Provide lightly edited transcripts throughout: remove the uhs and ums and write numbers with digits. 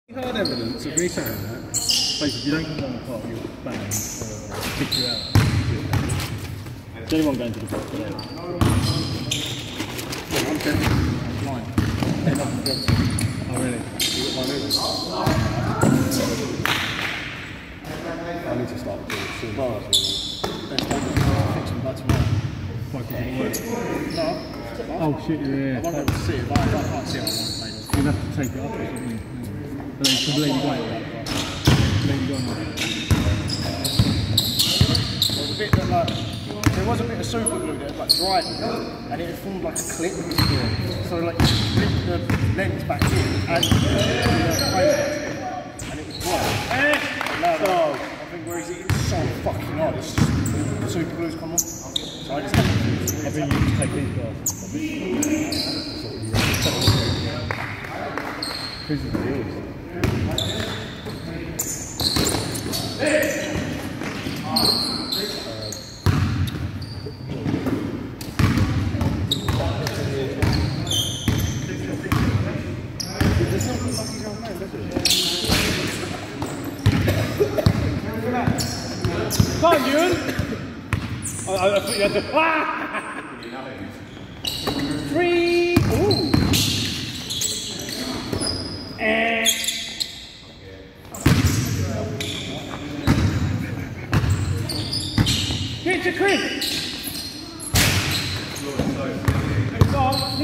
Hard evidence of me saying that. Basically, if you don't come down the park, you'll bang or kick you out. Is anyone going to the park today? I'm definitely blind. Oh, really? I need to start doing it soon. Well, let's fix them by tomorrow. No. Oh shit, you're here. I won't be able to see it, but I can't see it on one plane. You'll have to take it up or something. But then completely white. There's a bit that like, there was a bit of super glue that like dried and it formed like a clip. So like you flip the lens back in and it was dry. So I think where is it? It's so fucking hard. It's just the super glue's come off. So I just have to I think you just take these guys. Who's the deals? Come on, Ewan! I thought you had to. Ah! 3! Ooh! Get to Chris! It's on! You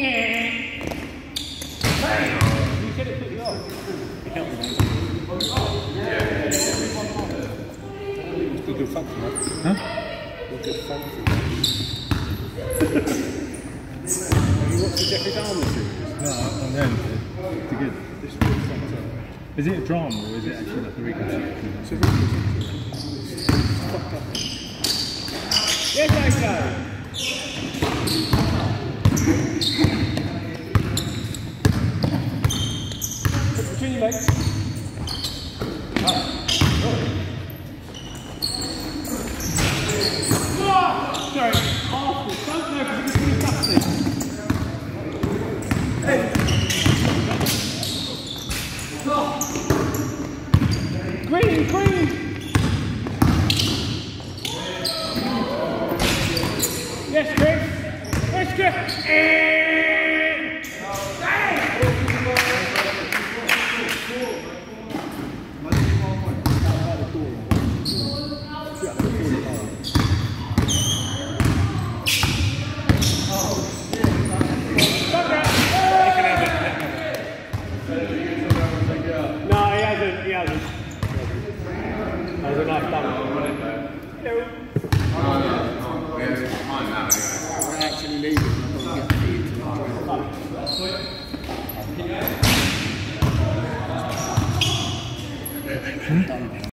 said it put you off. It helped me. Good fun, huh? Good fun. Have you watched the Jeffrey Dahmer series? No, I'm going to. It's good. This really fun. Is it a drama or is it actually like a reconstruction? It's a reconstruction. Yes, I go. Put between your legs. Sorry, after. Don't know because it's going to be dusty. Hey. Green, green. Yes, Chris. Yes, Chris. That was a nice done. We're actually leaving. I'm going to get the